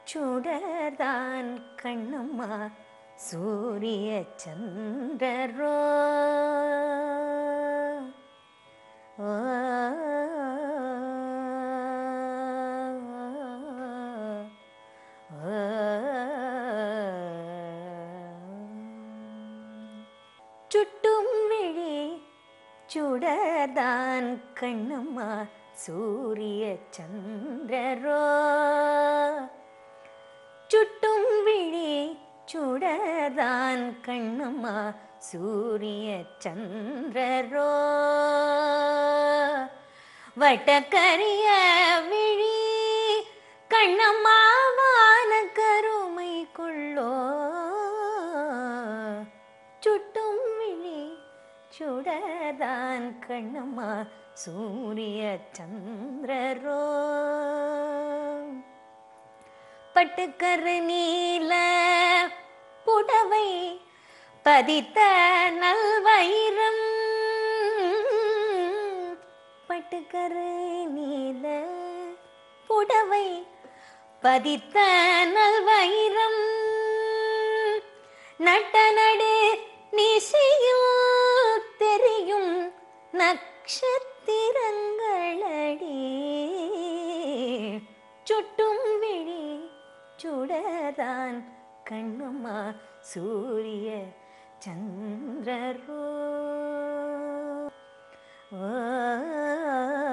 சுடர்தான் கண்ணம்மா சூரிய சந்திரரோ சுட்டும் விழி சுடர்தான் கண்ணம்மா சூரிய சந்திரரோ சுட்டும் விழி சுடர்தான் கண்ணம்மா சூரிய சந்திரரோ வட்டக்கரிய விழி கண்ணம்மா வான கருமை கொள்ளோ சுட்டும் விழி சுடர்தான் கண்ணம்மா சூரிய சந்திரரோ பட்டுக்கரு நீல புடவை பதித்த நல்வயிரம் பட்டுக்கரு நீல புடவை பதித்த நல்வயிரம் நட்ட நடு நிசையில் தெரியும் நட்சத்திரங்களடி சுட்டும் விழி சுடர்தான் கண்ணம்மா சூரிய சந்திரரோ